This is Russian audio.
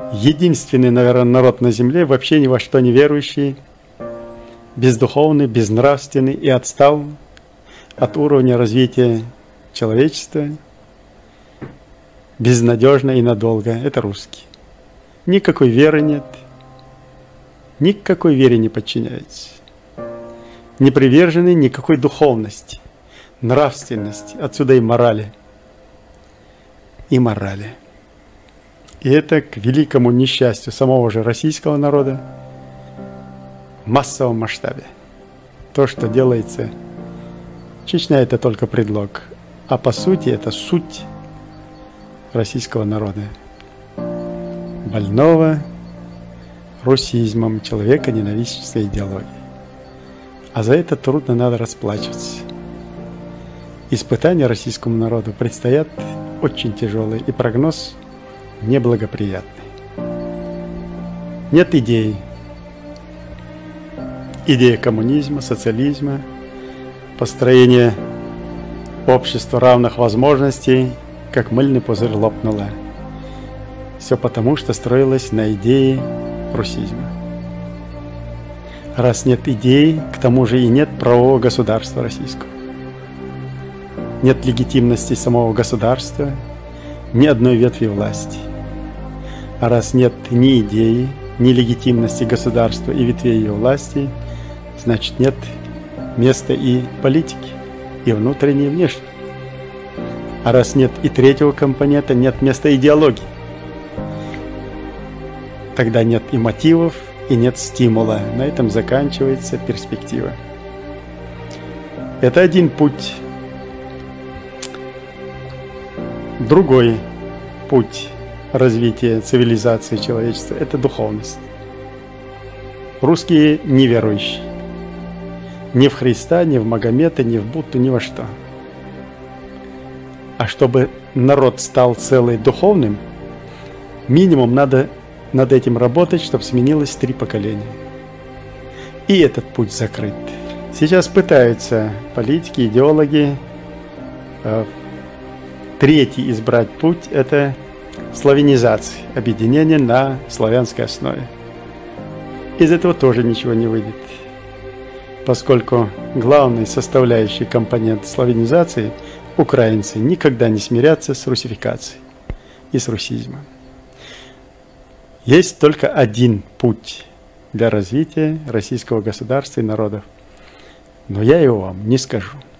единственный, наверное, народ на земле, вообще ни во что не верующий, бездуховный, безнравственный и отстал от уровня развития человечества, безнадежно и надолго. Это русские. Никакой веры нет, никакой вере не подчиняется. Не привержены никакой духовности, нравственности, отсюда и морали. И морали. И это к великому несчастью самого же российского народа в массовом масштабе. То, что делается, Чечня – это только предлог, а по сути это суть российского народа, больного русизмом, человека-ненавистнической идеологии. А за это трудно надо расплачиваться. Испытания российскому народу предстоят очень тяжелые, и прогноз неблагоприятный. Нет идей. Идея коммунизма, социализма, построение общества равных возможностей, как мыльный пузырь, лопнула. Все потому, что строилось на идее русизма. Раз нет идей, к тому же и нет правового государства российского. Нет легитимности самого государства, ни одной ветви власти. А раз нет ни идеи, ни легитимности государства и ветвей ее власти, значит нет места и политики, и внутренней, и внешней. А раз нет и третьего компонента, нет места идеологии. Тогда нет и мотивов, и нет стимула. На этом заканчивается перспектива. Это один путь. Другой путь развития цивилизации человечества – это духовность. Русские неверующие. Ни в Христа, ни в Магомета, ни в Будду, ни во что. А чтобы народ стал целый духовным, минимум надо над этим работать, чтобы сменилось 3 поколения. И этот путь закрыт. Сейчас пытаются политики, идеологи третий избрать путь – это славянизация, объединение на славянской основе. Из этого тоже ничего не выйдет, поскольку главный составляющий компонент славянизации – украинцы никогда не смирятся с русификацией и с русизмом. Есть только один путь для развития российского государства и народов, но я его вам не скажу.